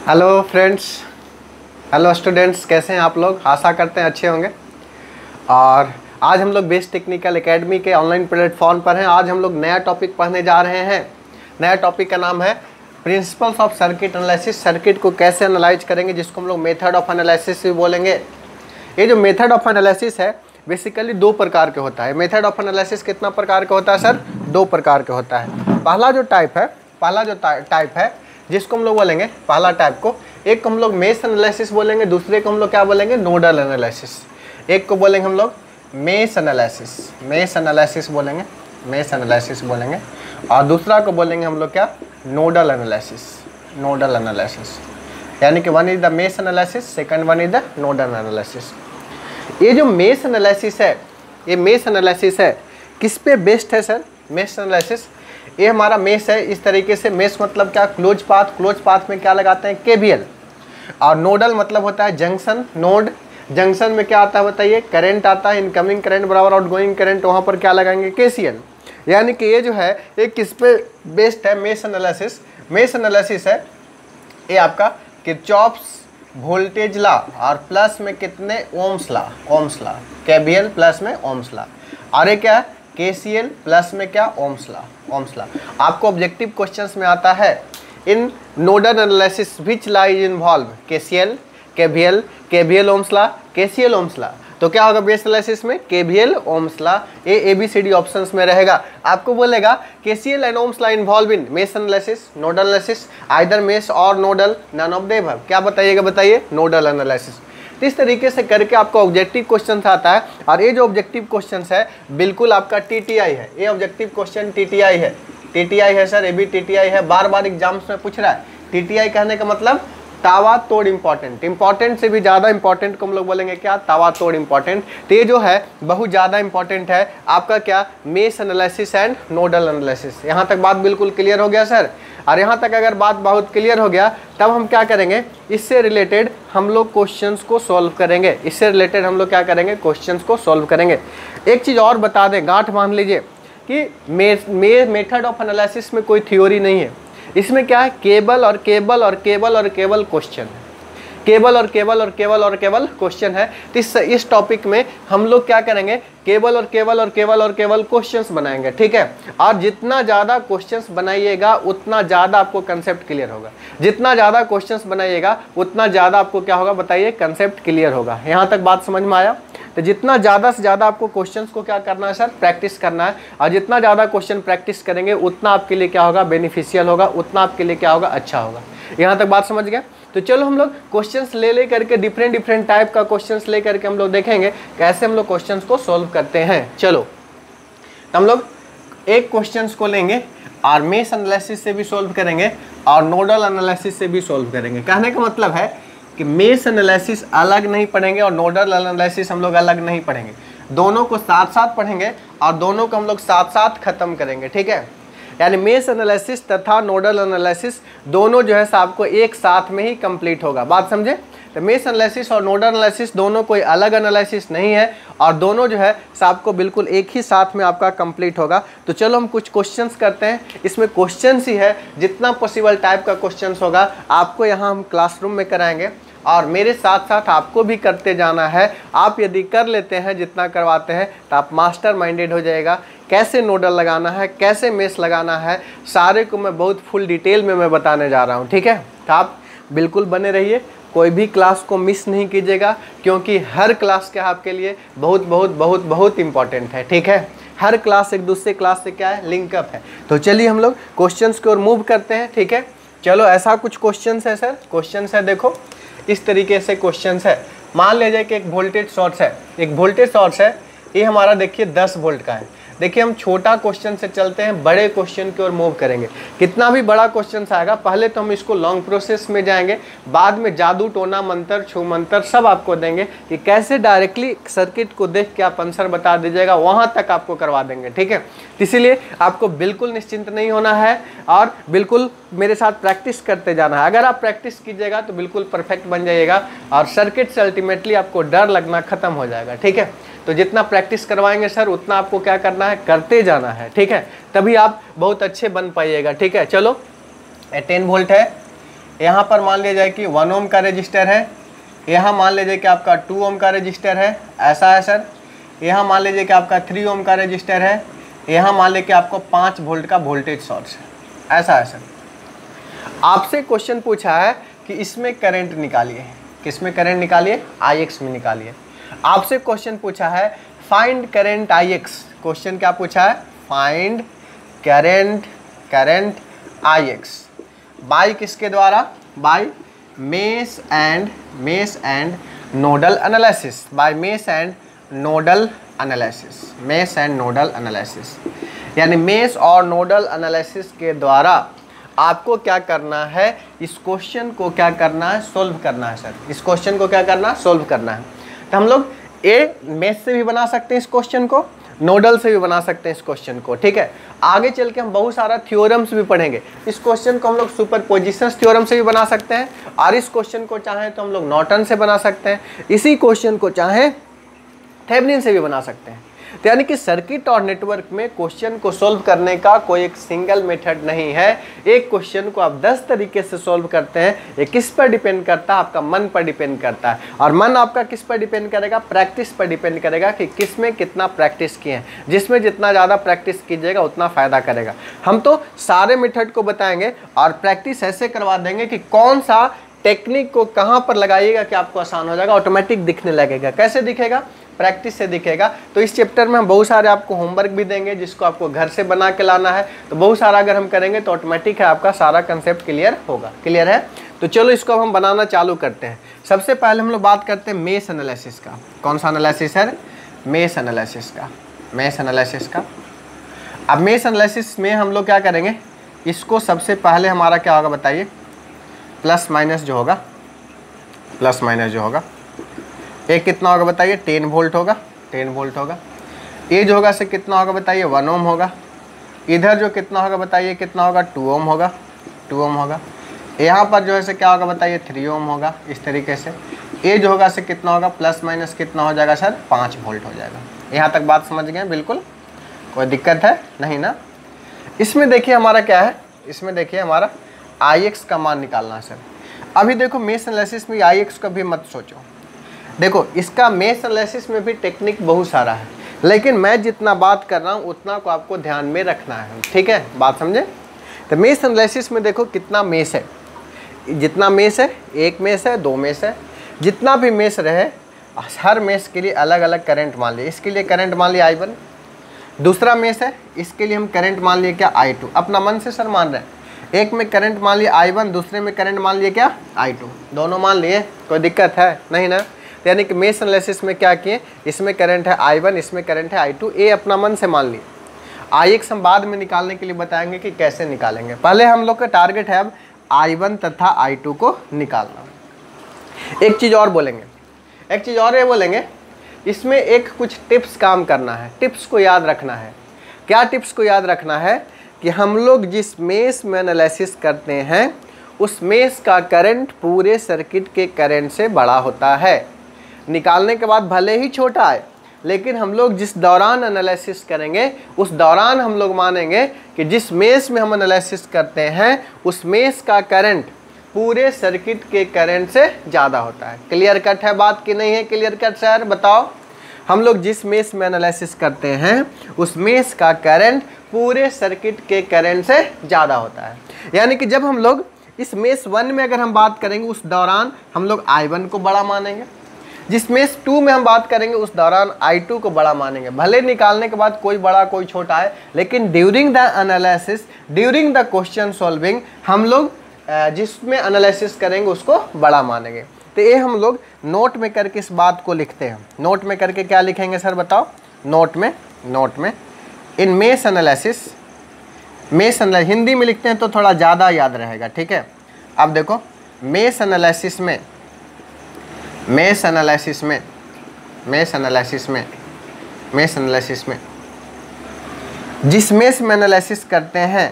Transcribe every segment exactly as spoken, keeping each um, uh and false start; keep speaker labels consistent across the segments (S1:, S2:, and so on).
S1: Hello friends, hello students, कैसे हैं आप लोग? आशा करते हैं अच्छे होंगे। और आज हम लोग बेस्ट टेक्निकल एकेडमी के ऑनलाइन प्लेटफॉर्म पर हैं। आज हम लोग नया टॉपिक पढ़ने जा रहे हैं। नया टॉपिक का नाम है principles of circuit analysis. Circuit को कैसे एनालाइज करेंगे, जिसको हम लोग मेथड ऑफ एनालिसिस भी बोलेंगे। ये जो मेथड ऑफ एनालिसिस है बेसिकली दो प्रकार के होता है। मेथड ऑफ एनालिसिस कितना प्रकार का होता है सर? दो प्रकार का होता है। पहला जो टाइप है पहला जो टाइप है जिसको हम लोग बोलेंगे, पहला टाइप को एक को हम लोग मेश एनालिसिस बोलेंगे, दूसरे को हम लोग क्या बोलेंगे? Nodal analysis. एक को बोलेंगे हम लोग मेश एनालिसिस मेश एनालिसिस बोलेंगे मेश एनालिसिस बोलेंगे और दूसरा को बोलेंगे हम लोग क्या? Nodal analysis nodal analysis. यानी कि one is the mesh analysis, second one is the nodal analysis. ये जो मेश एनालिसिस है ये मेश एनालिसिस है किस पे बेस्ड है सर? मेश एनालिसिस ये हमारा मेश है। इस तरीके से मेश मतलब क्या? Close path. क्लोज पाथ में क्या लगाते हैं? केवीएल। और नोडल मतलब होता है जंक्शन। नोड जंक्शन में क्या आता है बताइए? करंट आता है। इनकमिंग करंट बराबर आउटगोइंग करंट, वहाँ पर क्या लगाएंगे? केसीएल। यानी कि ये जो है ये किस पे बेस्ड है? Mesh analysis. मेश एनालिसिस है ये आपका किरचॉफ्स वोल्टेज ला और प्लस में कितने? Ohm's law Ohm's law KVL plus में ओम्स ला। और ये क्या है? केसीएल प्लस में क्या? Ohm's law Ohm's law. आपको ऑब्जेक्टिव क्वेश्चंस में आता है in nodal analysis which law is involved? KCL, KVL, KVL Ohm's law, KCL Ohm's law. तो क्या होगा बेस एनालिसिस में? KVL Ohm's law. A A B C D options में रहेगा। आपको बोलेगा KCL and Ohm's law involve in mesh analysis, nodal analysis, either mesh और nodal, none of the above. क्या बताइएगा? बताइए नोडल एनालिसिस। इस तरीके से करके आपका ऑब्जेक्टिव क्वेश्चन आता है। और ये जो ऑब्जेक्टिव क्वेश्चन है बिल्कुल आपका टीटीआई है। ये ऑब्जेक्टिव क्वेश्चन टीटीआई है टीटीआई है सर। ये भी टीटीआई है, बार बार एग्जाम्स में पूछ रहा है। टीटीआई कहने का मतलब तावा तोड़ इंपॉर्टेंट। इंपॉर्टेंट से भी ज़्यादा इंपॉर्टेंट को हम लोग बोलेंगे क्या? तावा तोड़ इंपॉर्टेंट। तो ये जो है बहुत ज़्यादा इंपॉर्टेंट है आपका क्या? Mesh analysis and nodal analysis. यहाँ तक बात बिल्कुल क्लियर हो गया सर? और यहाँ तक अगर बात बहुत क्लियर हो गया तब हम क्या करेंगे? इससे रिलेटेड हम लोग क्वेश्चंस को सॉल्व करेंगे। इससे रिलेटेड हम लोग क्या करेंगे? क्वेश्चंस को सॉल्व करेंगे। एक चीज़ और बता दें, गांठ मान लीजिए कि मे मे मेथड ऑफ एनालिसिस में कोई थ्योरी नहीं है। इसमें क्या है? केवल और केवल और केवल और केवल क्वेश्चन है। केवल और केवल और केवल और केवल क्वेश्चन है। तो इस इस टॉपिक में हम लोग क्या करेंगे? केवल और केवल और केवल और केवल क्वेश्चंस बनाएंगे, ठीक है? और जितना ज़्यादा क्वेश्चंस बनाइएगा उतना ज़्यादा आपको कंसेप्ट क्लियर होगा। जितना ज़्यादा क्वेश्चंस बनाइएगा उतना ज़्यादा आपको क्या होगा? बताइए, कंसेप्ट क्लियर होगा। यहाँ तक बात समझ में आया? तो जितना ज़्यादा से ज़्यादा आपको क्वेश्चंस को क्या करना है सर? प्रैक्टिस करना है। और जितना ज़्यादा क्वेश्चन प्रैक्टिस करेंगे उतना आपके लिए क्या होगा? बेनिफिशियल होगा, उतना आपके लिए क्या होगा? अच्छा होगा। यहाँ तक बात समझ गया? तो चलो हम लोग क्वेश्चंस ले ले करके डिफरेंट डिफरेंट टाइप का क्वेश्चंस ले करके हम लोग देखेंगे कैसे हम लोग क्वेश्चंस को सॉल्व करते हैं। चलो तो हम लोग एक क्वेश्चंस को लेंगे और मेश एनालिसिस से भी सॉल्व करेंगे और नोडल एनालिसिस से भी सॉल्व करेंगे। कहने का मतलब है कि मेश एनालिसिस अलग नहीं पढ़ेंगे और नोडल एनालिसिस हम लोग अलग नहीं पढ़ेंगे। दोनों को साथ साथ पढ़ेंगे और दोनों को हम लोग साथ साथ खत्म करेंगे, ठीक है? यानी मेश एनालिसिस तथा नोडल एनालिसिस दोनों जो है आपको एक साथ में ही कंप्लीट होगा। बात समझे? तो मेश एनालिसिस और नोडल एनालिसिस दोनों कोई अलग एनालिसिस नहीं है और दोनों जो है आपको बिल्कुल एक ही साथ में आपका कंप्लीट होगा। तो चलो हम कुछ क्वेश्चंस करते हैं। इसमें क्वेश्चंस ही है, जितना पॉसिबल टाइप का क्वेश्चंस होगा आपको यहाँ हम क्लासरूम में कराएंगे और मेरे साथ साथ आपको भी करते जाना है। आप यदि कर लेते हैं, जितना करवाते हैं, तो आप मास्टर माइंडेड हो जाएगा। कैसे नोडल लगाना है, कैसे मेश लगाना है, सारे को मैं बहुत फुल डिटेल में मैं बताने जा रहा हूँ, ठीक है? तो आप बिल्कुल बने रहिए, कोई भी क्लास को मिस नहीं कीजिएगा, क्योंकि हर क्लास के आपके लिए बहुत बहुत बहुत बहुत इंपॉर्टेंट है, ठीक है? हर क्लास एक दूसरे क्लास से क्या है? लिंकअप है। तो चलिए हम लोग क्वेश्चंस की ओर मूव करते हैं, ठीक है? चलो ऐसा कुछ क्वेश्चंस है सर। क्वेश्चंस है, देखो इस तरीके से क्वेश्चंस है। मान लीजिए कि एक वोल्टेज सोर्स है एक वोल्टेज सोर्स है ये हमारा देखिए दस वोल्ट का है। देखिए हम छोटा क्वेश्चन से चलते हैं, बड़े क्वेश्चन की ओर मूव करेंगे। कितना भी बड़ा क्वेश्चन आएगा पहले तो हम इसको लॉन्ग प्रोसेस में जाएंगे, बाद में जादू टोना मंत्र छू मंत्र सब आपको देंगे कि कैसे डायरेक्टली सर्किट को देख के आप आंसर बता दीजिएगा, वहाँ तक आपको करवा देंगे, ठीक है? इसीलिए आपको बिल्कुल निश्चिंत नहीं होना है और बिल्कुल मेरे साथ प्रैक्टिस करते जाना है। अगर आप प्रैक्टिस कीजिएगा तो बिल्कुल परफेक्ट बन जाइएगा और सर्किट से अल्टीमेटली आपको डर लगना खत्म हो जाएगा, ठीक है? तो जितना प्रैक्टिस करवाएंगे सर उतना आपको क्या करना है? करते जाना है, ठीक है? तभी आप बहुत अच्छे बन पाइएगा, ठीक है? चलो टेन वोल्ट है, यहाँ पर मान लिया जाए कि वन ओम का रजिस्टर है, यहाँ मान लीजिए कि आपका टू ओम का रजिस्टर है, ऐसा है सर। यहाँ मान लीजिए कि आपका थ्री ओम का रजिस्टर है, यहाँ मान लीजिए कि आपको पाँच वोल्ट का वोल्टेज सोर्स है, ऐसा है सर। आपसे क्वेश्चन पूछा है कि इसमें करंट निकालिए, किसमें करंट निकालिए, आई एक्स में निकालिए। आपसे क्वेश्चन पूछा है find current I X, question क्या पूछा है, find current current I X by किसके द्वारा, by mesh and mesh and nodal analysis, by mesh and nodal analysis, mesh and nodal analysis. यानी मेश और नोडल एनालिसिस के द्वारा आपको क्या करना है, इस क्वेश्चन को क्या करना है, सोल्व करना है सर। इस क्वेश्चन को क्या करना है, सोल्व करना है। तो हम लोग ए मेश से भी बना सकते हैं इस क्वेश्चन को, नोडल से भी बना सकते हैं इस क्वेश्चन को, ठीक है। आगे चल के हम बहुत सारा थ्योरम्स भी पढ़ेंगे। इस क्वेश्चन को हम लोग सुपरपोजिशन थ्योरम से भी बना सकते हैं, और इस क्वेश्चन को चाहें तो हम लोग नॉर्टन से बना सकते हैं, इसी क्वेश्चन को चाहें थेवेनिन से भी बना सकते हैं। तो यानी कि सर्किट और नेटवर्क में क्वेश्चन को सोल्व करने का कोई एक सिंगल मेथड नहीं है। एक क्वेश्चन को आप दस तरीके से सोल्व करते हैं। ये किस पर डिपेंड करता है, आपका मन पर डिपेंड करता है। और मन आपका किस पर डिपेंड करेगा, प्रैक्टिस पर डिपेंड करेगा कि किस में कितना प्रैक्टिस किए हैं। जिसमें जितना ज़्यादा प्रैक्टिस कीजिएगा उतना फ़ायदा करेगा। हम तो सारे मेथड को बताएंगे और प्रैक्टिस ऐसे करवा देंगे कि कौन सा टेक्निक को कहाँ पर लगाइएगा कि आपको आसान हो जाएगा, ऑटोमेटिक दिखने लगेगा। कैसे दिखेगा, प्रैक्टिस से दिखेगा। तो इस चैप्टर में हम बहुत सारे आपको होमवर्क भी देंगे जिसको आपको घर से बना के लाना है। तो बहुत सारा अगर हम करेंगे तो ऑटोमेटिक है आपका सारा कंसेप्ट क्लियर होगा। क्लियर है? तो चलो इसको अब हम बनाना चालू करते हैं। सबसे पहले हम लोग बात करते हैं मेश एनालिसिस का। कौन सा एनालिसिस है? मेश एनालिसिस का। मेश एनालिसिस का अब मेश एनालिसिस में हम लोग क्या करेंगे, इसको सबसे पहले हमारा क्या होगा बताइए, प्लस माइनस जो होगा, प्लस माइनस जो होगा एक कितना होगा बताइए, टेन वोल्ट होगा, टेन वोल्ट होगा। ये जो होगा से कितना होगा बताइए, वन ओम होगा। इधर जो कितना होगा बताइए, कितना होगा, टू ओम होगा, टू ओम होगा। यहाँ पर जो है से क्या होगा बताइए, थ्री ओम होगा। इस तरीके से ये जो होगा से कितना होगा, प्लस माइनस कितना हो जाएगा सर, पाँच वोल्ट हो जाएगा। यहाँ तक बात समझ गए? बिल्कुल कोई दिक्कत है नहीं ना। इसमें देखिए हमारा क्या है, इसमें देखिए हमारा आई एक्स का मान निकालना है सर। अभी देखो मेश एनालिसिस में आई एक्स का भी मत सोचो। देखो इसका मेश एनालिसिस में भी टेक्निक बहुत सारा है, लेकिन मैं जितना बात कर रहा हूँ उतना को आपको ध्यान में रखना है, ठीक है, बात समझे। तो मेश एनालिसिस में देखो कितना मेश है, जितना मेश है, एक मेश है, दो मेश है, जितना भी मेश रहे हर मेश के लिए अलग अलग करंट मान लिए। इसके लिए करंट मान लिया आई वन। दूसरा मेश है, इसके लिए हम करंट मान लिए क्या, आई टू। अपना मन से सर मान रहे हैं। एक में करंट मान लिया आई वन, दूसरे में करंट मान लिए क्या, आई टू। दोनों मान लिए, कोई दिक्कत है नहीं ना। तो यानी कि मेश एनालिसिस में क्या किए, इसमें करंट है आई वन, इसमें करंट है आई टू। ये अपना मन से मान लिए। आई एक्स हम बाद में निकालने के लिए बताएंगे कि कैसे निकालेंगे। पहले हम लोग का टारगेट है अब आई वन तथा आई टू को निकालना। एक चीज़ और बोलेंगे, एक चीज़ और ये बोलेंगे, इसमें एक कुछ टिप्स काम करना है। टिप्स को याद रखना है। क्या टिप्स को याद रखना है कि हम लोग जिस मेश में एनालिसिस करते हैं उस मेश का करंट पूरे सर्किट के करंट से बड़ा होता है। निकालने के बाद भले ही छोटा है, लेकिन हम लोग जिस दौरान एनालिसिस करेंगे उस दौरान हम लोग मानेंगे कि जिस मेश में हम एनालिसिस करते हैं उस मेश का करंट पूरे सर्किट के करंट से ज़्यादा होता है। क्लियर कट है बात कि नहीं है? क्लियर कट सर बताओ। हम लोग जिस मेश में एनालिसिस करते हैं उस मेश का करंट पूरे सर्किट के करंट से ज़्यादा होता है। यानी कि जब हम लोग इस मेश वन में अगर हम बात करेंगे उस दौरान हम लोग आई वन को बड़ा मानेंगे। जिस मेश टू में हम बात करेंगे उस दौरान आई टू को बड़ा मानेंगे। भले निकालने के बाद कोई बड़ा कोई छोटा है, लेकिन during the analysis, during the question solving हम लोग जिसमें एनालिसिस करेंगे उसको बड़ा मानेंगे। तो ये हम लोग नोट में करके इस बात को लिखते हैं। नोट में करके क्या लिखेंगे सर बताओ? नोट में, नोट में in mesh analysis, mesh analysis Hindi में लिखते हैं तो थोड़ा ज़्यादा याद रहेगा, ठीक है। अब देखो मेश एनालिसिस में, मेश एनालिसिस में, मेश एनालिसिस में, मेश एनालिसिस में जिस मेश में एनालिसिस करते हैं,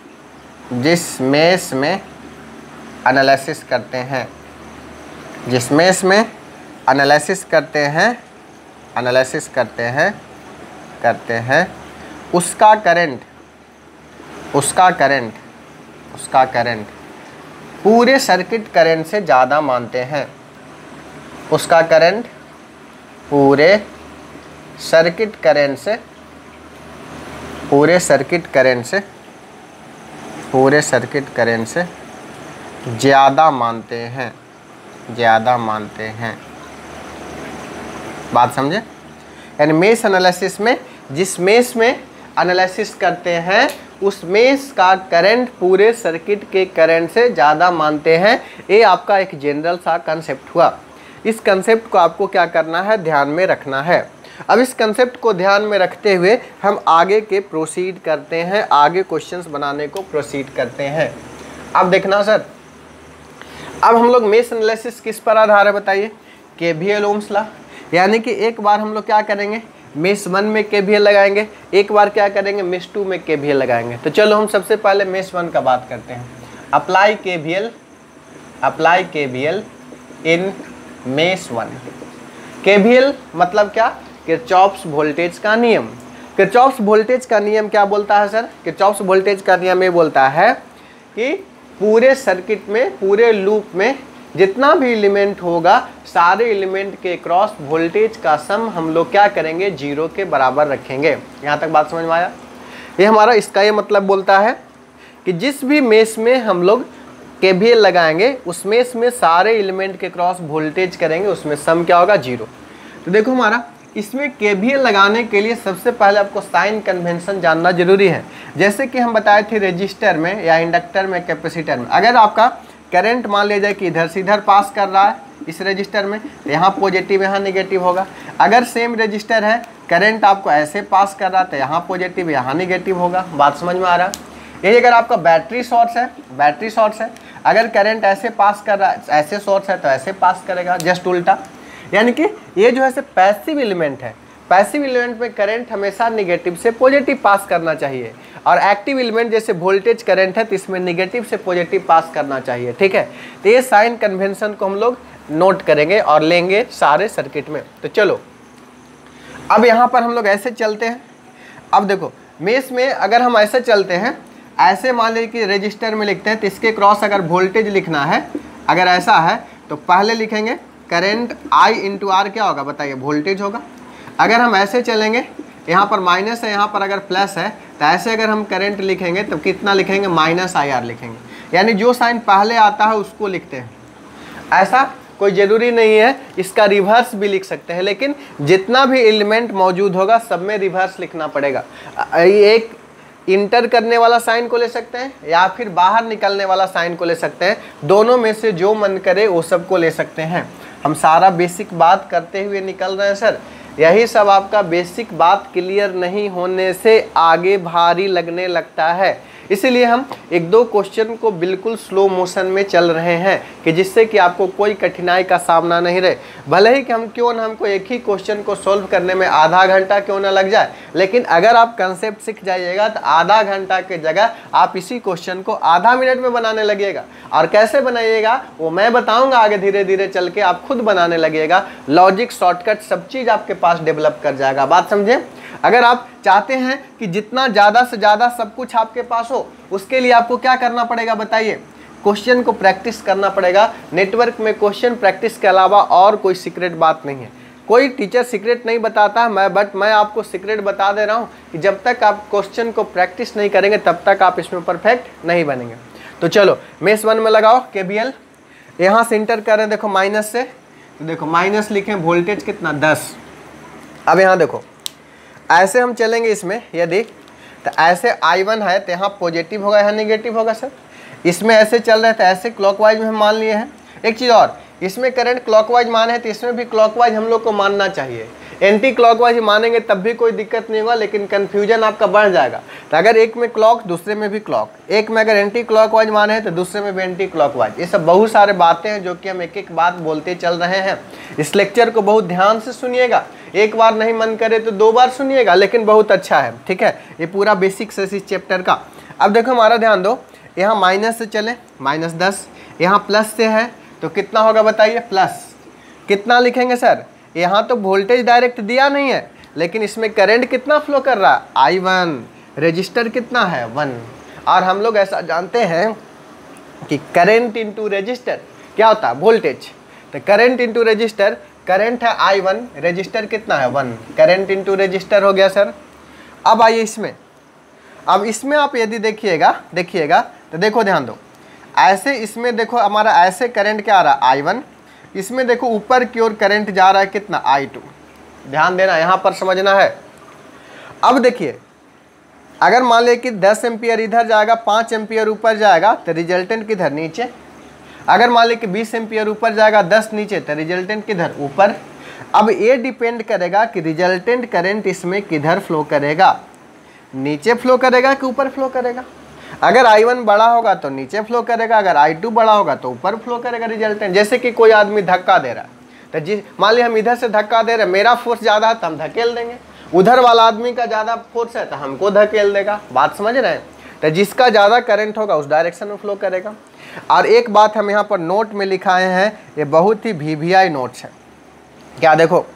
S1: जिस मेश में एनालिसिस करते हैं, जिस मेश में एनालिसिस करते हैं, एनालिसिस करते हैं, करते हैं उसका करंट, उसका करंट, उसका करंट पूरे सर्किट करंट से ज़्यादा मानते हैं, उसका करंट पूरे सर्किट करंट से पूरे सर्किट करंट से पूरे सर्किट करंट से ज़्यादा मानते हैं ज़्यादा मानते हैं बात समझे? यानी मेश एनालिसिस में जिस मेश में एनालिसिस करते हैं उस मेश का करंट पूरे सर्किट के करंट से ज़्यादा मानते हैं। ये आपका एक जनरल सा कंसेप्ट हुआ। इस कंसेप्ट को आपको क्या करना है, ध्यान में रखना है। अब इस कंसेप्ट को ध्यान में रखते हुए हम आगे के प्रोसीड करते हैं, आगे क्वेश्चंस बनाने को प्रोसीड करते हैं। अब देखना सर, अब हम लोग मेश एनालिसिस किस पर आधार है बताइए? KVL ohm's law. यानी कि एक बार हम लोग क्या करेंगे, मेश वन में केवीएल लगाएंगे, एक बार क्या करेंगे, मेश टू में केवीएल लगाएंगे। तो चलो हम सबसे पहले मेश वन का बात करते हैं। Apply KVL apply KVL in mesh one. KVL मतलब क्या? किरचॉफ्स वोल्टेज का नियम। किरचॉफ्स वोल्टेज का नियम क्या बोलता है सर? किरचॉफ्स वोल्टेज का नियम ये बोलता है कि पूरे सर्किट में, पूरे लूप में जितना भी एलिमेंट होगा, सारे एलिमेंट के क्रॉस वोल्टेज का सम हम लोग क्या करेंगे, जीरो के बराबर रखेंगे। यहाँ तक बात समझ में आया? ये हमारा इसका ये मतलब बोलता है कि जिस भी मेश में हम लोग केवीएल लगाएंगे उस मेश में सारे एलिमेंट के क्रॉस वोल्टेज करेंगे, उसमें सम क्या होगा, जीरो। तो देखो हमारा इसमें केवीएल लगाने के लिए सबसे पहले आपको साइन कन्वेंशन जानना जरूरी है। जैसे कि हम बताए थे रेजिस्टर में या इंडक्टर में, कैपेसिटर में, अगर आपका करंट मान लिया जाए कि इधर से इधर पास कर रहा है इस रेजिस्टर में, तो यहाँ पॉजिटिव यहाँ नेगेटिव होगा। अगर सेम रेजिस्टर है, करंट आपको ऐसे पास कर रहा है तो यहाँ पॉजिटिव यहाँ नेगेटिव होगा। बात समझ में आ रहा है? यही अगर आपका बैटरी सोर्स है, बैटरी सोर्स है, अगर करंट ऐसे पास कर रहा है, ऐसे सोर्स है तो ऐसे पास करेगा, जस्ट उल्टा। यानी कि ये जो है पैसिव एलिमेंट है, पैसिव एलिमेंट में करंट हमेशा नेगेटिव से पॉजिटिव पास करना चाहिए, और एक्टिव एलिमेंट जैसे वोल्टेज करंट है तो इसमें नेगेटिव से पॉजिटिव पास करना चाहिए। ठीक है, तो ये साइन कन्वेंशन को हम लोग नोट करेंगे और लेंगे सारे सर्किट में। तो चलो अब यहाँ पर हम लोग ऐसे चलते हैं। अब देखो मेश में अगर हम ऐसे चलते हैं, ऐसे मान लीजिए कि रजिस्टर में लिखते हैं तो इसके क्रॉस अगर वोल्टेज लिखना है, अगर ऐसा है तो पहले लिखेंगे करंट आई इंटू आर, क्या होगा बताइए, वोल्टेज होगा। अगर हम ऐसे चलेंगे, यहाँ पर माइनस है, यहाँ पर अगर प्लस है, तो ऐसे अगर हम करंट लिखेंगे तो कितना लिखेंगे, माइनस आई आर लिखेंगे। यानी जो साइन पहले आता है उसको लिखते हैं। ऐसा कोई ज़रूरी नहीं है, इसका रिवर्स भी लिख सकते हैं, लेकिन जितना भी एलिमेंट मौजूद होगा सब में रिवर्स लिखना पड़ेगा। एक इंटर करने वाला साइन को ले सकते हैं या फिर बाहर निकलने वाला साइन को ले सकते हैं, दोनों में से जो मन करे वो सब को ले सकते हैं। हम सारा बेसिक बात करते हुए निकल रहे हैं सर, यही सब आपका बेसिक बात क्लियर नहीं होने से आगे भारी लगने लगता है। इसीलिए हम एक दो क्वेश्चन को बिल्कुल स्लो मोशन में चल रहे हैं कि जिससे कि आपको कोई कठिनाई का सामना नहीं रहे। भले ही कि हम क्यों ना हमको एक ही क्वेश्चन को सॉल्व करने में आधा घंटा क्यों ना लग जाए, लेकिन अगर आप कंसेप्ट सीख जाइएगा तो आधा घंटा के जगह आप इसी क्वेश्चन को आधा मिनट में बनाने लगिएगा। और कैसे बनाइएगा वो मैं बताऊँगा आगे, धीरे धीरे चल के आप खुद बनाने लगिएगा। लॉजिक, शॉर्टकट सब चीज़ आपके पास डेवलप कर जाएगा। बात समझे? अगर आप चाहते हैं कि जितना ज़्यादा से ज़्यादा सब कुछ आपके पास हो, उसके लिए आपको क्या करना पड़ेगा बताइए, क्वेश्चन को प्रैक्टिस करना पड़ेगा। नेटवर्क में क्वेश्चन प्रैक्टिस के अलावा और कोई सीक्रेट बात नहीं है। कोई टीचर सीक्रेट नहीं बताता मैं, बट मैं आपको सीक्रेट बता दे रहा हूँ कि जब तक आप क्वेश्चन को प्रैक्टिस नहीं करेंगे तब तक आप इसमें परफेक्ट नहीं बनेंगे। तो चलो मेश वन में लगाओ केवीएल, यहाँ से इंटर करें, देखो माइनस से, तो देखो माइनस लिखें, वोल्टेज कितना, दस। अब यहाँ देखो ऐसे हम चलेंगे इसमें, यदि तो ऐसे आई वन है तो यहाँ पॉजिटिव होगा, यहाँ नेगेटिव होगा सर। इसमें ऐसे चल रहे थे, ऐसे क्लॉकवाइज में हम मान लिए हैं। एक चीज़ और, इसमें करंट क्लॉकवाइज माने है तो इसमें भी क्लॉकवाइज हम लोग को मानना चाहिए। एंटी क्लॉकवाइज मानेंगे तब भी कोई दिक्कत नहीं होगा, लेकिन कन्फ्यूजन आपका बढ़ जाएगा। तो अगर एक में क्लॉक, दूसरे में भी क्लॉक, एक में अगर एंटी क्लॉकवाइज माने हैं तो दूसरे में भी एंटी क्लॉकवाइज, ये सब बहुत सारे बातें हैं जो कि हम एक एक बात बोलते चल रहे हैं। इस लेक्चर को बहुत ध्यान से सुनिएगा, एक बार नहीं मन करे तो दो बार सुनिएगा, लेकिन बहुत अच्छा है। ठीक है, ये पूरा बेसिक्स है इस चैप्टर का। अब देखो हमारा ध्यान दो, यहाँ माइनस से चले, माइनस दस, यहाँ प्लस से है तो कितना होगा बताइए, प्लस कितना लिखेंगे सर, यहाँ तो वोल्टेज डायरेक्ट दिया नहीं है, लेकिन इसमें करंट कितना फ्लो कर रहा है, आई वन, रजिस्टर कितना है, वन। और हम लोग ऐसा जानते हैं कि करंट इंटू रेजिस्टर क्या होता है, वोल्टेज। तो करंट इंटू रेजिस्टर, करंट है आई वन, रेजिस्टर कितना है वन, करंट इंटू रेजिस्टर हो गया सर। अब आइए इसमें, अब इसमें आप यदि देखिएगा देखिएगा तो देखो ध्यान दो, ऐसे इसमें देखो हमारा ऐसे करंट क्या आ रहा है आई वन, इसमें देखो ऊपर की ओर करंट जा रहा है कितना आई टू। ध्यान देना यहाँ पर समझना है। अब देखिए अगर मान लिया कि दस एम्पियर इधर जाएगा, पाँच एम्पियर ऊपर जाएगा तो रिजल्टेंट किधर नीचे। अगर मान लिया कि बीस एम्पियर ऊपर जाएगा, दस नीचे तो रिजल्टेंट किधर ऊपर। अब ये डिपेंड करेगा कि रिजल्टेंट करंट इसमें किधर फ्लो करेगा, नीचे फ्लो करेगा कि ऊपर फ्लो करेगा। अगर आई वन बड़ा होगा तो नीचे फ्लो करेगा, अगर आई टू बड़ा होगा तो ऊपर फ्लो करेगा रिजल्टेंट। जैसे कि कोई आदमी धक्का दे रहा है तो जिस मान लिया हम इधर से धक्का दे रहे हैं, मेरा फोर्स ज़्यादा है तो हम धकेल देंगे, उधर वाला आदमी का ज़्यादा फोर्स है तो हमको धकेल देगा। बात समझ रहे हैं। तो जिसका ज़्यादा करंट होगा उस डायरेक्शन में फ्लो करेगा। और एक बात हम यहाँ पर नोट में लिखाए हैं, ये बहुत ही वी वी आई नोट्स है। क्या देखो,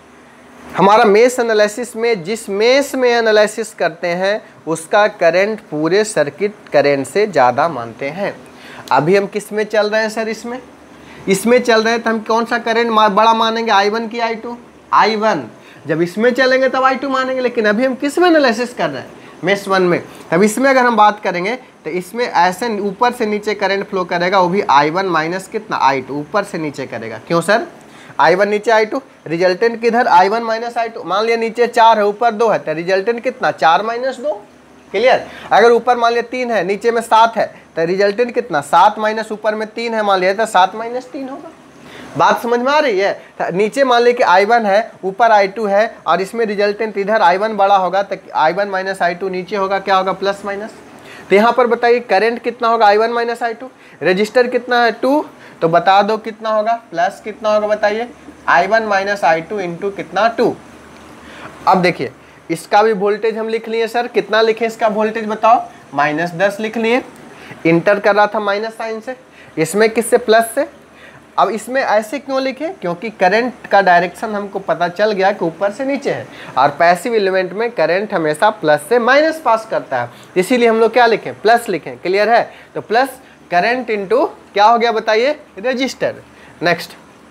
S1: हमारा मेश एनालिसिस में जिस मेश में एनालिसिस करते हैं उसका करंट पूरे सर्किट करंट से ज़्यादा मानते हैं। अभी हम किस में चल रहे हैं सर, इसमें इसमें चल रहे हैं तो हम कौन सा करंट बड़ा मानेंगे, आई वन की आई टू, आई वन। जब इसमें चलेंगे तब आई टू मानेंगे, लेकिन अभी हम किस में एनालिसिस कर रहे हैं, मेश वन में। तब इसमें अगर हम बात करेंगे तो इसमें ऐसे ऊपर से नीचे करंट फ्लो करेगा, वो भी आई वन माइनस कितना आई टू, ऊपर से नीचे करेगा। क्यों सर, आई वन नीचे आई टू, रिजल्टेंट किधर I one minus I two. मान लिया नीचे चार है ऊपर दो है तो रिजल्टेंट कितना चार माइनस दो। क्लियर। अगर ऊपर मान लिया तीन है नीचे में सात है तो रिजल्टेंट कितना सात माइनस ऊपर में तीन है मान लिया तो सात माइनस तीन होगा। बात समझ में आ रही है। नीचे मान लिया कि आई वन है ऊपर आई टू है और इसमें रिजल्टेंट इधर आई वन बड़ा होगा तो I one minus I two नीचे होगा, क्या होगा प्लस माइनस। तो यहाँ पर बताइए करंट कितना होगा I one minus I two, resistor कितना है टू, तो बता दो कितना होगा, प्लस कितना होगा बताइए I one minus I two into कितना टू। अब देखिए इसका भी वोल्टेज हम लिख लिए सर, कितना लिखे इसका वोल्टेज बताओ, माइनस दस लिख लिए। इंटर कर रहा था माइनस साइन से, इसमें किससे प्लस से। अब इसमें ऐसे क्यों लिखे, क्योंकि करंट का डायरेक्शन हमको पता चल गया कि ऊपर से नीचे है और पैसिव एलिमेंट में करंट हमेशा प्लस से माइनस पास करता है, इसीलिए हम लोग क्या लिखें प्लस लिखें। क्लियर है। तो प्लस करंट इंटू क्या हो गया बताइए रजिस्टर। नेक्स्ट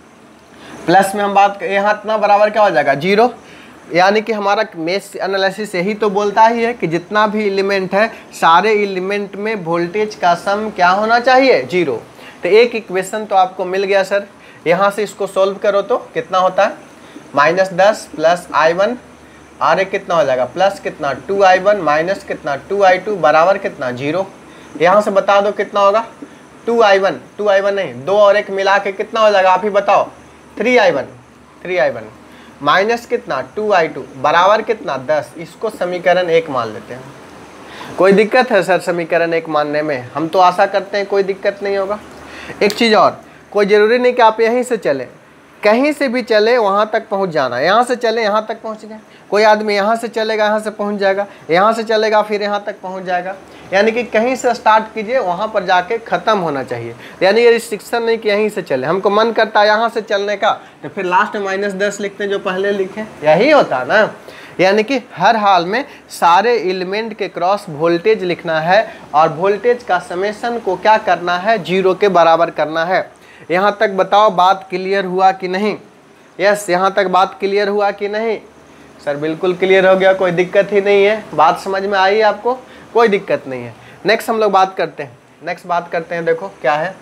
S1: प्लस में हम बात यहाँ इतना बराबर क्या हो जाएगा जीरो, यानी कि हमारा मेश एनालिसिस यही तो बोलता ही है कि जितना भी एलिमेंट है सारे एलिमेंट में वोल्टेज का सम क्या होना चाहिए जीरो। तो एक इक्वेशन तो आपको मिल गया सर। यहाँ से इसको सोल्व करो तो कितना होता है माइनस दस प्लस आई वन और एक कितना हो जाएगा प्लस कितना टू आई वन माइनस कितना टू आई टू बराबर कितना जीरो। यहाँ से बता दो कितना होगा two I one, two I one नहीं दो और एक मिला के कितना हो जाएगा आप ही बताओ three I one, three I one minus कितना टू आई टू बराबर कितना दस। इसको समीकरण एक मान लेते हैं। कोई दिक्कत है सर समीकरण एक मानने में, हम तो आशा करते हैं कोई दिक्कत नहीं होगा। एक चीज़ और, कोई ज़रूरी नहीं कि आप यहीं से चले, कहीं से भी चले वहाँ तक पहुँच जाना। यहाँ से चले यहाँ तक पहुँच गए, कोई आदमी यहाँ से चलेगा यहाँ से पहुँच जाएगा, यहाँ से चलेगा फिर यहाँ तक पहुँच जाएगा। यानी कि कहीं से स्टार्ट कीजिए वहाँ पर जाके ख़त्म होना चाहिए। यानी ये रिस्ट्रिक्शन नहीं कि यहीं से चले, हमको मन करता है यहाँ से चलने का तो फिर लास्ट में माइनस दस लिखते हैं जो पहले लिखे, यही होता ना। यानी कि हर हाल में सारे एलिमेंट के क्रॉस वोल्टेज लिखना है और वोल्टेज का समेशन को क्या करना है जीरो के बराबर करना है। यहाँ तक बताओ बात क्लियर हुआ कि नहीं। यस, यहाँ तक बात क्लियर हुआ कि नहीं सर। बिल्कुल क्लियर हो गया, कोई दिक्कत ही नहीं है। बात समझ में आई आपको, कोई दिक्कत नहीं है। नेक्स्ट हम लोग बात करते हैं, नेक्स्ट बात करते हैं। देखो क्या है,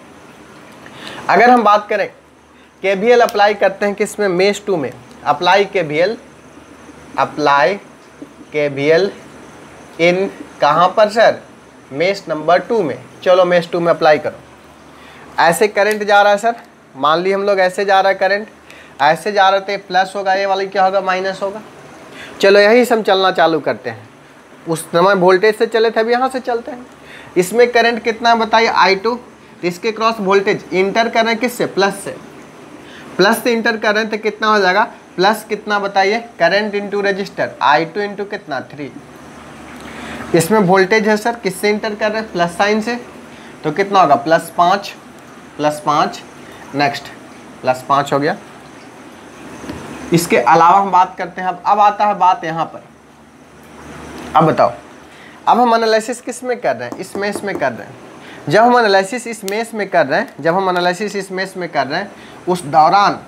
S1: अगर हम बात करें के वी एल अप्लाई करते हैं किसमें मेश टू में, apply K V L apply K V L in कहाँ पर सर मेश नंबर टू में। चलो मेश टू में अप्लाई करो। ऐसे करंट जा रहा है सर, मान ली हम लोग ऐसे जा रहा है करंट, ऐसे जा रहे थे प्लस होगा, ये वाली क्या होगा माइनस होगा। चलो यही से हम चलना चालू करते हैं। उस समय वोल्टेज से चले थे, अब यहाँ से चलते हैं। इसमें करंट कितना है बताइए आई टू, इसके क्रॉस वोल्टेज इंटर कर रहे हैं किससे प्लस से, प्लस से इंटर कर रहे हैं तो कितना हो जाएगा प्लस कितना बताइए current into resistor I two into कितना थ्री। इसमें वोल्टेज है सर किससे इंटर कर रहे हैं प्लस साइन से, तो कितना होगा प्लस पाँच, प्लस पाँच। नेक्स्ट प्लस पाँच हो गया। इसके अलावा हम बात करते हैं, अब अब आता है बात यहाँ पर। अब बताओ अब हम एनालिसिस किस में कर रहे हैं, इसमें इसमें कर रहे हैं। जब हम एनालिसिस इस मेश में कर रहे हैं जब हम एनालिसिस इस मेश में कर रहे हैं उस दौरान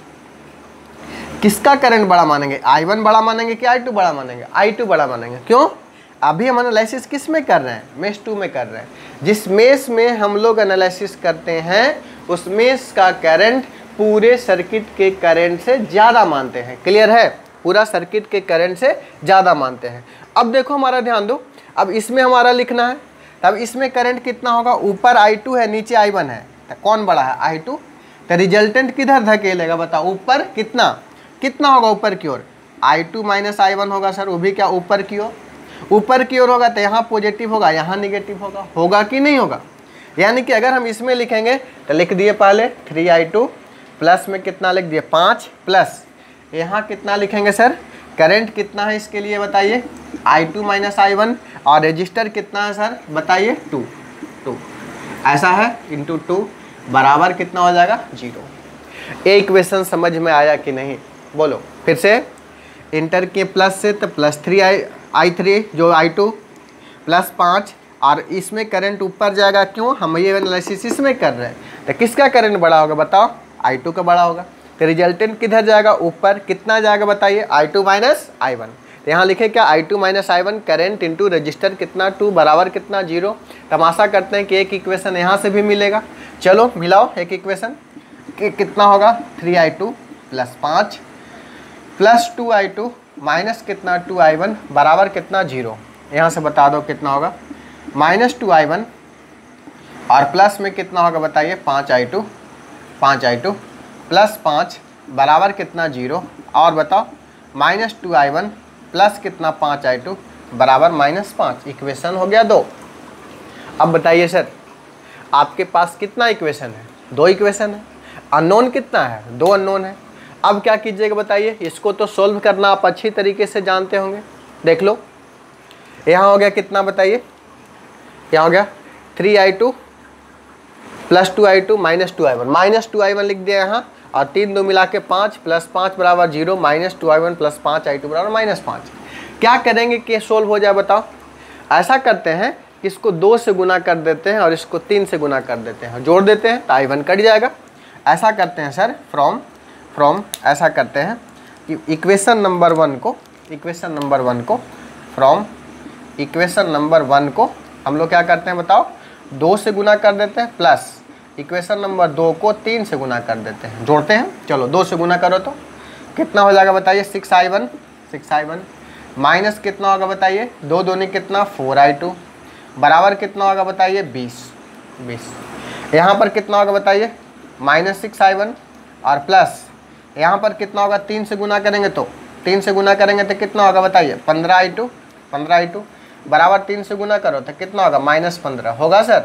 S1: किसका करंट बड़ा मानेंगे, आई वन बड़ा मानेंगे कि आई टू बड़ा मानेंगे, आई टू बड़ा मानेंगे। क्यों? अभी हम एनालिसिस किस में कर रहे हैं, मेश टू में कर रहे हैं। जिस मेश में हम लोग एनालिसिस करते हैं उस मेश का करंट पूरे सर्किट के करंट से ज़्यादा मानते हैं। क्लियर है? पूरा सर्किट के करंट से ज़्यादा मानते हैं। अब देखो हमारा ध्यान दो, अब इसमें हमारा लिखना है, तब इसमें करंट कितना होगा, ऊपर आई टू है नीचे आई वन है, तो कौन बड़ा है, आई टू। तो रिजल्टेंट किधर धकेलेगा बताओ, ऊपर। कितना कितना होगा ऊपर की ओर, I two minus I one होगा सर, वो भी क्या ऊपर की ओर। ऊपर की ओर होगा तो यहाँ पॉजिटिव होगा यहाँ निगेटिव होगा, होगा कि नहीं होगा। यानी कि अगर हम इसमें लिखेंगे तो लिख दिए पहले थ्री आई टू प्लस में कितना लिख दिए पाँच, प्लस यहाँ कितना लिखेंगे सर, करंट कितना है इसके लिए बताइए, I two minus I one, और रजिस्टर कितना है सर बताइए, टू टू ऐसा है, इंटू टू बराबर कितना हो जाएगा, जीरो। ये इक्वेशन समझ में आया कि नहीं, बोलो फिर से। इंटर के प्लस से तो plus three I I three जो आई टू प्लस पाँच, और इसमें करंट ऊपर जाएगा। क्यों? हम ये एनालिसिस इसमें कर रहे हैं। तो किसका करंट बड़ा होगा बताओ, आई टू का बड़ा होगा। तो रिजल्टेंट किधर जाएगा, ऊपर। कितना जाएगा बताइए, I two minus I one. तो यहाँ लिखे क्या, I two minus I one current into resistor कितना टू बराबर कितना जीरो। तो आशा करते हैं कि एक इक्वेशन यहाँ से भी मिलेगा। चलो मिलाओ एक इक्वेशन कि कितना होगा, थ्री आई टू प्लस पाँच plus two I two minus कितना टू आई वन बराबर कितना जीरो। यहाँ से बता दो कितना होगा, माइनस टू आई वन और प्लस में कितना होगा बताइए, पाँच आई टू पाँच आई टू प्लस पाँच बराबर कितना जीरो। और बताओ minus two I one plus कितना पाँच आई टू बराबर माइनस पाँच। इक्वेशन हो गया दो। अब बताइए सर आपके पास कितना इक्वेशन है, दो इक्वेशन है। अननोन कितना है, दो अननोन है। अब क्या कीजिएगा बताइए, इसको तो सोल्व करना आप अच्छी तरीके से जानते होंगे। देख लो यहाँ हो गया कितना बताइए, यहाँ हो गया three I two plus two I two minus two I one, minus two I one लिख दिया यहाँ, और तीन दो मिला के पाँच प्लस पाँच बराबर zero, minus two I one plus पाँच आई टू बराबर माइनस पाँच। क्या करेंगे कि सोल्व हो जाए बताओ। ऐसा करते हैं कि इसको दो से गुना कर देते हैं और इसको तीन से गुना कर देते हैं, जोड़ देते हैं तो आई वन कट जाएगा। ऐसा करते हैं सर फ्रॉम फ्रॉम ऐसा करते हैं कि इक्वेशन नंबर वन को इक्वेशन नंबर वन को फ्रॉम इक्वेशन नंबर वन को हम लोग क्या करते हैं बताओ, दो से गुना कर देते हैं, प्लस इक्वेशन नंबर दो को तीन से गुना कर देते हैं, जोड़ते हैं। चलो दो से गुना करो तो कितना हो जाएगा बताइए, six I one six I one minus कितना होगा बताइए, दो दूनी कितना फोर आई टू बराबर कितना होगा बताइए, बीस बीस। यहाँ पर कितना होगा बताइए, माइनस सिक्स आई वन और प्लस यहाँ पर कितना होगा, तीन से गुना करेंगे तो तीन से गुना करेंगे तो कितना होगा बताइए, पंद्रह आई टू पंद्रह आई टू बराबर तीन से गुना करो तो कितना होगा, माइनस पंद्रह। होगा सर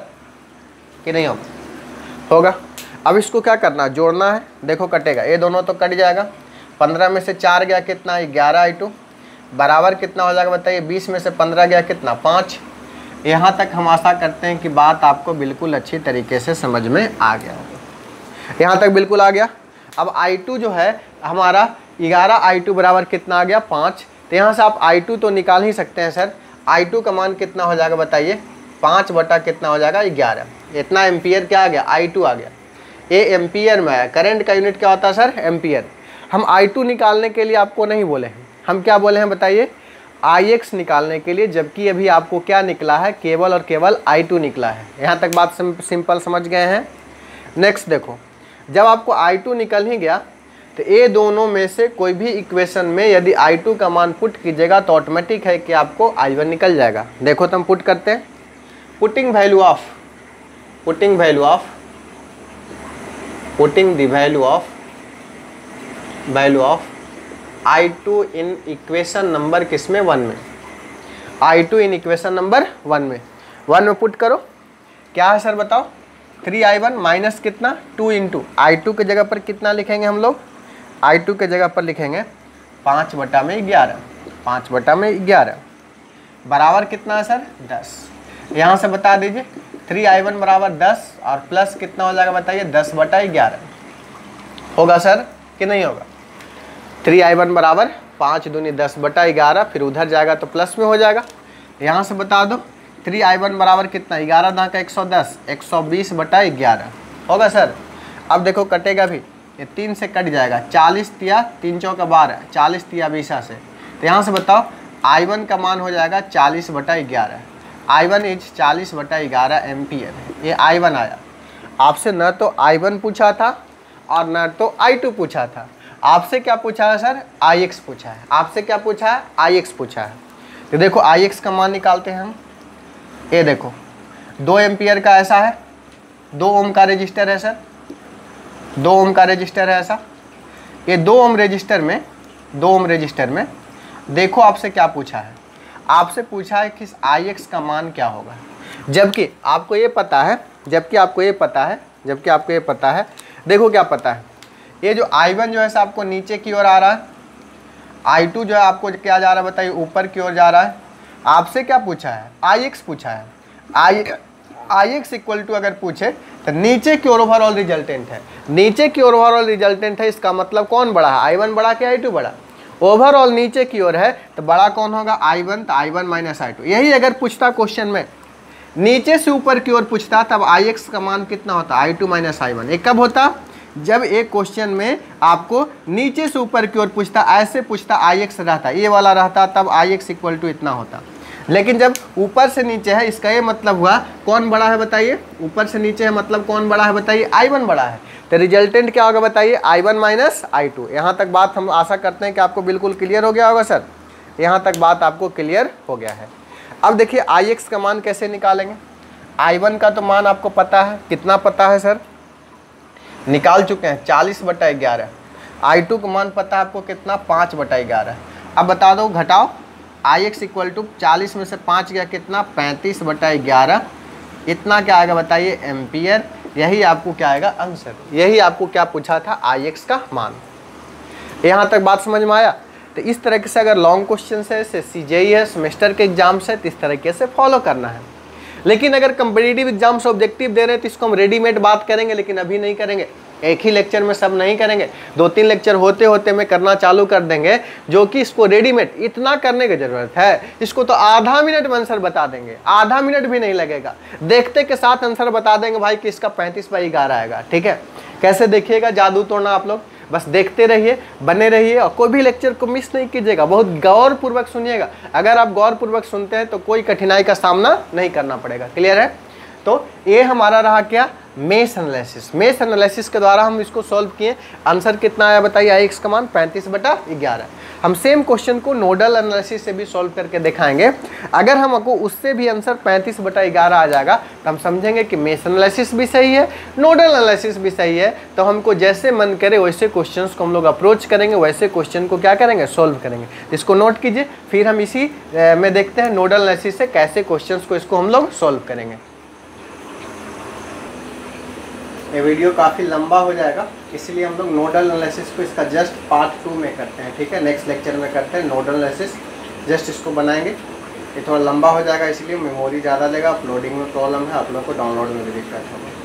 S1: कि नहीं होगा, होगा। अब इसको क्या करना है, जोड़ना है। देखो कटेगा, ये दोनों तो कट जाएगा। पंद्रह में से चार गया कितना, ग्यारह आई टू बराबर कितना हो जाएगा बताइए, बीस में से पंद्रह गया कितना, पाँच। यहाँ तक हम आशा करते हैं कि बात आपको बिल्कुल अच्छी तरीके से समझ में आ गया होगा। यहाँ तक बिल्कुल आ गया। अब आई टू जो है हमारा ग्यारह आई टू बराबर कितना आ गया, पाँच। तो यहाँ से आप आई टू तो निकाल ही सकते हैं सर। आई टू का मान कितना हो जाएगा बताइए, पाँच बटा कितना हो जाएगा, ग्यारह। इतना एम्पियर क्या आ गया, आई टू आ गया। ये एम्पियर में है। करंट का यूनिट क्या होता है सर, एम्पियर। हम आई टू निकालने के लिए आपको नहीं बोले हैं, हम क्या बोले हैं बताइए, आई एक्स निकालने के लिए, जबकि अभी आपको क्या निकला है, केवल और केवल आई टू निकला है। यहाँ तक बात सिंपल समझ गए हैं। नेक्स्ट देखो, जब आपको आई टू निकल ही गया तो ये दोनों में से कोई भी इक्वेशन में यदि आई टू का मान पुट कीजिएगा तो ऑटोमेटिक है कि आपको आई वन निकल जाएगा। देखो तो हम पुट करते हैं, putting value of putting value of putting the value of value of I two in equation number किसमें, वन में। I two in equation number one में वन में पुट करो। क्या है सर बताओ, थ्री आई वन माइनस कितना, two into I two के जगह पर कितना लिखेंगे हम लोग, आई टू के जगह पर लिखेंगे पाँच बटा में ग्यारह पाँच बटा में ग्यारह बराबर कितना है सर, दस। यहाँ से बता दीजिए थ्री आई वन बराबर दस और प्लस कितना हो जाएगा बताइए, दस बटा ग्यारह। होगा सर कि नहीं होगा। थ्री आई वन बराबर पाँच दूनी दस बटा ग्यारह, फिर उधर जाएगा तो प्लस में हो जाएगा। यहाँ से बता दो थ्री आई वन बराबर कितना, ग्यारह दहा का एक सौ दस, एक सौ बीस बटा ग्यारह होगा सर। अब देखो कटेगा भी, ये तीन से कट जाएगा, चालीस तिया तीन चौका बारह, चालीस तिया बीसा से, तो यहाँ से बताओ आई वन का मान हो जाएगा चालीस बटा ग्यारह, आई वन इज चालीस बटा ग्यारह एम्पियर, ये आई वन आया। आपसे न तो आई वन पूछा था और न तो आई टू पूछा था, आपसे क्या पूछा है सर, आई एक्स पूछा है। आपसे क्या पूछा है, आई एक्स पूछा है। तो देखो आई एक्स का मान निकालते हैं हम। ये देखो दो एम्पियर का ऐसा है, दो ओम का रजिस्टर है सर, दो ओम का रजिस्टर है ऐसा। ये दो ओम रजिस्टर में दो ओम रजिस्टर में देखो आपसे क्या पूछा है, आपसे पूछा है कि आई एक्स का मान क्या होगा। जबकि आपको ये पता है जबकि आपको ये पता है जबकि आपको ये पता है देखो क्या पता है, ये जो आई वन जो है आपको नीचे की ओर आ रहा है, आई टू जो है आपको क्या जा रहा है बताइए, ऊपर की ओर जा रहा है। आपसे क्या पूछा है, आई एक्स पूछा है। I I X equal to अगर पूछे तो नीचे की ओर ओवरऑल रिजल्टेंट है, नीचे की ओर ओवरऑल रिजल्टेंट है, इसका मतलब कौन बड़ा है, आई वन बड़ा कि आई टू बड़ा। ओवरऑल नीचे की ओर है तो बड़ा कौन होगा, आई वन, तो I one minus I two. यही अगर पूछता क्वेश्चन में नीचे से ऊपर की ओर पूछता तब आई एक्स का मान कितना होता, I two minus I one. एक कब होता, जब एक क्वेश्चन में आपको नीचे से ऊपर की ओर पूछता, ऐसे पूछता आई एक्स रहता, ये वाला रहता, तब आई एक्स इक्वल टू इतना होता। लेकिन जब ऊपर से नीचे है, इसका ये मतलब हुआ कौन बड़ा है बताइए, ऊपर से नीचे है मतलब कौन बड़ा है बताइए, आई वन बड़ा है। तो रिजल्टेंट क्या होगा बताइए, I one minus I two. यहाँ तक बात हम आशा करते हैं कि आपको बिल्कुल क्लियर हो गया होगा सर, यहाँ तक बात आपको क्लियर हो गया है। अब देखिए आई एक्स का मान कैसे निकालेंगे। आई वन का तो मान आपको पता है, कितना पता है सर, निकाल चुके हैं, चालीस बटा ग्यारह। आई टू का मान पता है आपको कितना, पाँच बटा ग्यारह। अब बता दो, घटाओ, आई एक्स इक्वल टू चालीस में से पाँच गया कितना, पैंतीस बटा ग्यारह, इतना क्या आएगा बताइए, एम्पियर। यही आपको क्या आएगा आंसर, यही आपको क्या पूछा था, आई एक्स का मान। यहाँ तक बात समझ में आया। तो इस तरीके से अगर लॉन्ग क्वेश्चन है, सी जे ई है, सेमेस्टर के एग्जाम से, तो इस तरीके से फॉलो करना है। लेकिन अगर कंपिटिटिव एग्जाम से ऑब्जेक्टिव दे रहे हैं तो इसको हम रेडीमेड बात करेंगे, लेकिन अभी नहीं करेंगे, एक ही लेक्चर में सब नहीं करेंगे, दो तीन लेक्चर होते होते में करना चालू कर देंगे, जो कि इसको रेडीमेड इतना करने की जरूरत है। इसको तो आधा मिनट में आंसर बता देंगे, आधा मिनट भी नहीं लगेगा, देखते के साथ आंसर बता देंगे भाई कि इसका पैंतीस बाई ग्यारह आएगा। ठीक है, कैसे देखिएगा जादू तोड़ना आप लोग, बस देखते रहिए, बने रहिए और कोई भी लेक्चर को मिस नहीं कीजिएगा, बहुत गौर पूर्वक सुनिएगा। अगर आप गौर पूर्वक सुनते हैं तो कोई कठिनाई का सामना नहीं करना पड़ेगा। क्लियर है। तो ये हमारा रहा क्या, मेश एनालिसिस। मेश एनालिसिस के द्वारा हम इसको सॉल्व किए। आंसर कितना आया बताइए, आई एक्स का मान पैंतीस बटा ग्यारह। हम सेम क्वेश्चन को नोडल एनालिसिस से भी सॉल्व करके दिखाएंगे। अगर हमको उससे भी आंसर पैंतीस बटा ग्यारह आ जाएगा तो हम समझेंगे कि मेश एनालिसिस भी सही है, नोडल एनालिसिस भी सही है। तो हमको जैसे मन करे वैसे क्वेश्चंस को हम लोग अप्रोच करेंगे, वैसे क्वेश्चन को क्या करेंगे, सॉल्व करेंगे। इसको नोट कीजिए, फिर हम इसी में देखते हैं नोडल एनालिसिस से कैसे क्वेश्चन को इसको हम लोग सॉल्व करेंगे। ये वीडियो काफ़ी लंबा हो जाएगा, इसलिए हम लोग नोडल एनालिसिस को इसका जस्ट पार्ट टू में करते हैं। ठीक है, नेक्स्ट लेक्चर में करते हैं नोडल एनालिसिस, जस्ट इसको बनाएंगे। ये थोड़ा लंबा हो जाएगा, इसलिए मेमोरी ज़्यादा लेगा, अपलोडिंग में प्रॉब्लम है, आप लोग को डाउनलोड में भी दिक्कत होगा।